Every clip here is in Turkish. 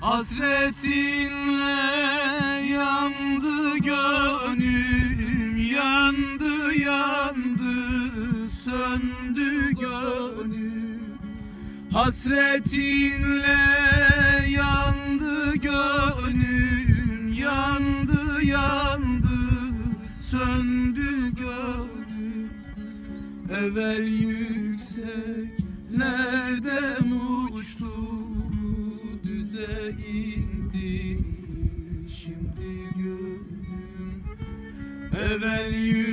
Hasretinle yandı gönlüm, yandı yandı, söndü gönlüm. Hasretinle yandı gönlüm, yandı yandı, söndü gönlüm. Evvel yükseklerden uçtu, düze indi şimdi gönlüm. Evvel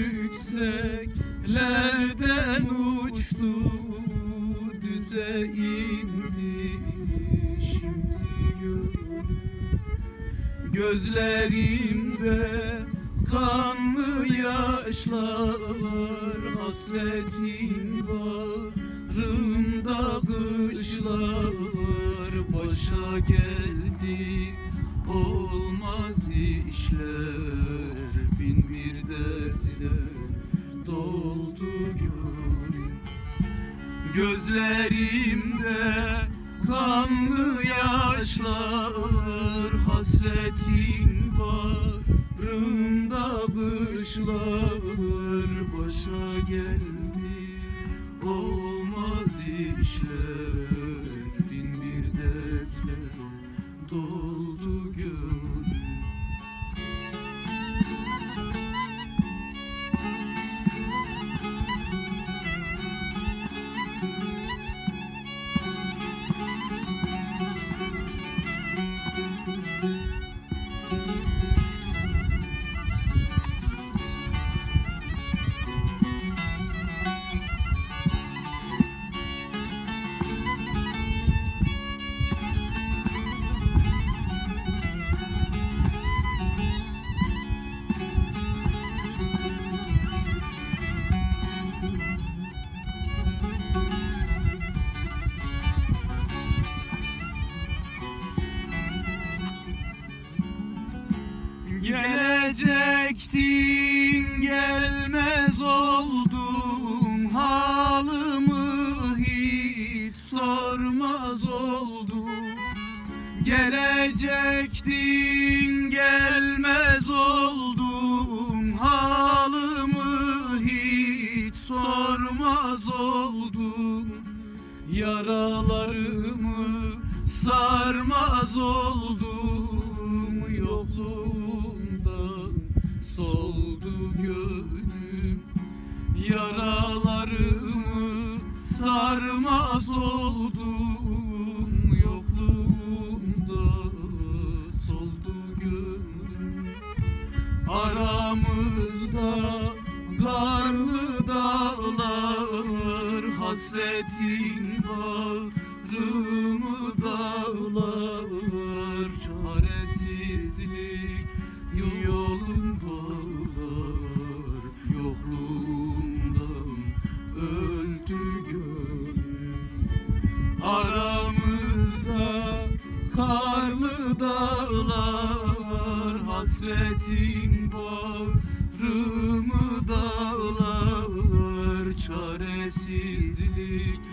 yükseklerden uçtu, düze indi şimdi gönlüm. Gözlerimde kanlı yaşlar, hasretin bağrımda kışlar. Başa geldi olmaz işler, bin bir dertle doldu gönlüm. Gözlerimde kanlı yaşlar, hasretin bağrımda kışlar. Başa geldi olmaz işler, bin bir dertle doldu gönlüm. Gelecektin gelmez oldum, halımı hiç sormaz oldum. Gelecektin gelmez oldum, halımı hiç sormaz oldum. Yaralarımı sarmaz oldum, yokluğundan soldu gönlüm. Yaralarımı sarmaz oldum, yokluğunda soldu gönlüm. Aramızda karlı dağlar, hasretin bağrımı dağlar. Çaresizlik yolun bağlar, yokluğundan öldü gönlüm. Aramızda karlı dağlar, hasretin bağrımı dağlar. Çaresizlik